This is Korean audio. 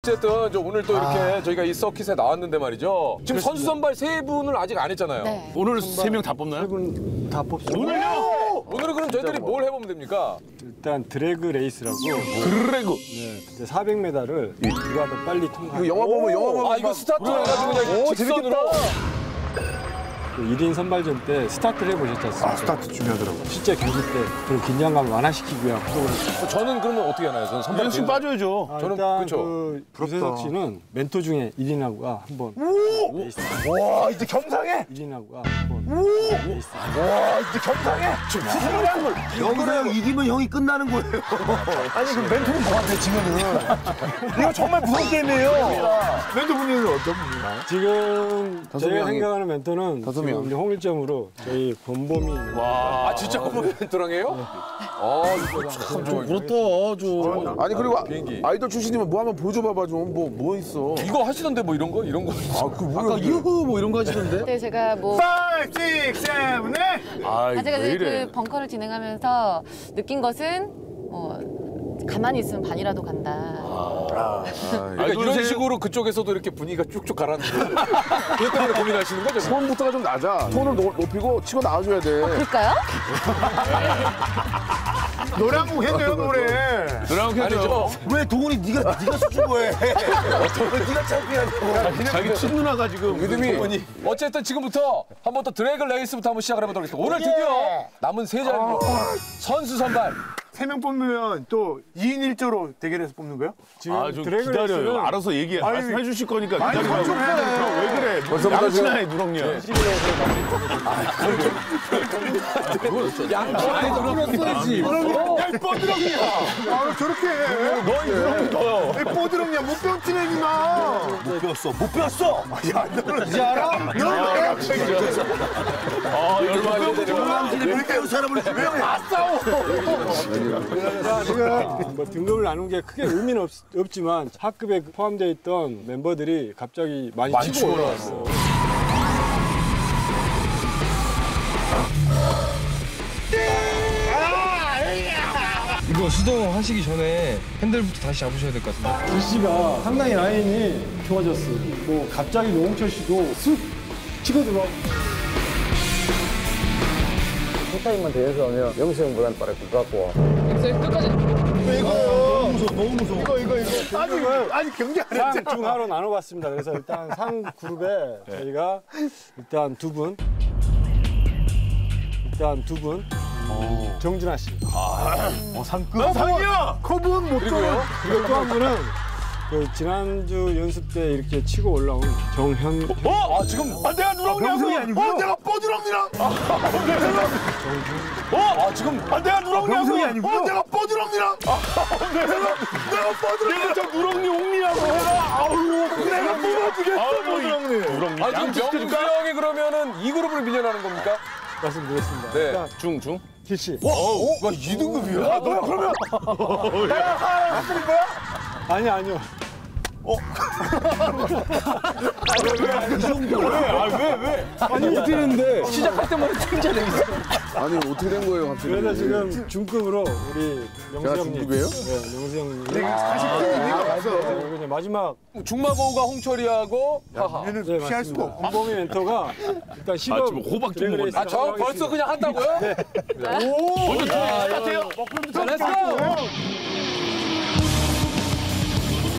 어쨌든 오늘 또 이렇게 저희가 이 서킷에 나왔는데 말이죠. 지금 선수 선발 세 분을 아직 안 했잖아요. 네. 오늘 세 명 다 뽑나요? 세 분 다 뽑습니다. 오늘요? 오늘은 그럼 저희들이 뭘 해보면 됩니까? 일단 드래그 레이스라고 드래그. 네, 400m를 누가 더 빨리 통과하고 영화 보면 영화 보면 아 이거 스타트 해가지고 그냥 직선으로. 1인 선발전 때 스타트를 해보셨지 않습니까? 스타트 중요하더라고요. 실제 경기 때 그런 긴장감을 완화시키기 위한 프로그램. 저는 그러면 어떻게 하나요? 저는 선발 연습 빠져야죠. 저는 일단 그쵸. 그 유재석 씨는 멘토 중에 1인하고가 한번 레이스. 와 이제 겸상해. 1인하고가 한번 레이스. 와 이제 겸상해. 여기서 형 이기면 형이 끝나는 거예요. 아니 그럼 멘토는 뭐한테 지면은 이거 정말 무서운 게임이에요. 멘토분들은 어떤 분인가요? 지금 저희가 명이. 생각하는 멘토는 다섯 지금 명. 우리 홍일점으로 저희 권범이 아 진짜 꼬마 멘토랑이에요? 아 이거 참 좋아. 그렇다, 좀. 아니 그리고 비행기. 아이돌 출신이면 뭐 한번 보여줘봐봐 좀. 뭐 있어. 이거 하시던데 뭐 이런 거? 아그 뭐야? 아까 유후 뭐 이런 거 하시던데? 그때 제가 뭐 5, 6, 7, 8. 아, 제가 왜 이래? 그 벙커를 진행하면서 느낀 것은 가만히 있으면 반이라도 간다. 그러니까 이런 아이돌 식으로 그쪽에서도 이렇게 분위기가 쭉쭉 가라앉는 거. 그것 때문에 고민하시는 거죠? 톤부터가 좀 낮아. 톤을 높이고 치고 나와줘야 돼. 그럴까요? 노래 한 곡 해줘요 노래. 너랑 켜줘. 왜 동훈이 네가 수줍어해? 네가 창피하냐고. 자기 친누나가 지금. 믿음이 어쨌든 지금부터 한번 또 드래그 레이스부터 한번 시작을 해보도록 하겠습니다. 오늘 드디어 남은 세 자리로 선수 선발. 3명 뽑으면 또 2인 1조로 대결해서 뽑는 거예요? 지금 아, 좀 드래그 기다려요. 레이스는 알아서 말씀해 주실 거니까 아니, 기다리라고. 선수를 해야 왜 그래? 벌써부터 양치나 해, 누렁이야. 양치아니 들어갔어야지. 야, 뻐드렁이야! 아, 저렇게 해. 너 누렁이 더요. 이 뻐드렁이야, 못 배웠지, 애기나. 못 배웠어. 야, 너는 이제 알아? 너는 아, 열받아. 동남진에 못 배운 사람을 왜 싸워? 지금 뭐 등급을 나눈 게 크게 의미는 없지만 하급에 포함되어 있던 멤버들이 갑자기 많이 치고 올라왔어요. 이거 수동하시기 전에 핸들부터 다시 잡으셔야 될 것 같은데. DC가 상당히 라인이 좋아졌어요. 뭐 갑자기 노홍철 씨도 쑥 치고 들어. 타임만 더 연습하면 영수 형보다는 빠를 것 같고. 너무 무서워. 이거. 아니, 경기 안 했잖아. 상, 중, 하로 나눠봤습니다. 그래서 일단 상 그룹에 저희가 일단 두 분, 정준하 씨. 상이야! 커브는 못 그리고요. 그리고 또 한 분은 그 지난주 연습 때 이렇게 치고 올라온 정현. 아 지금 내가 누렁이라고! 내가 뻐드렁이랑! 아 지금 내가 누렁이라고! 내가 뻐드렁이랑! 내가 뻐드렁이! 내가 저 누렁이 옹리라고! 내가 뽑아주겠어, 뻐드렁이! 누렁이. 아 지금 명수 형이 그러면은 이 그룹을 밀려나는 겁니까? 말씀드렸습니다. 네. 일단 중. TC. 와 2등급이야? 너야, 그러면! 내가 하나 쓰는 거야? 아니요. 아니 어떻게 됐는데? 시작할 때마다 칭찬해. 아니, 어떻게 된 거예요, 갑자기? 그래서 지금 중급으로 우리 명수 제가 형님. 중급이에요? 네, 명수 형님. 내가 40등이 없어. 그리고 이제 마지막 중마고우가 홍철이하고 하하. 얘는 네, 피할 수가 없고. 홍범희 멘토가 일단 시범. 지금 호박 좀 먹었네. 아 저 벌써 그냥 한다고요? 네. 먼저 똑같아요. 자 렛츠고.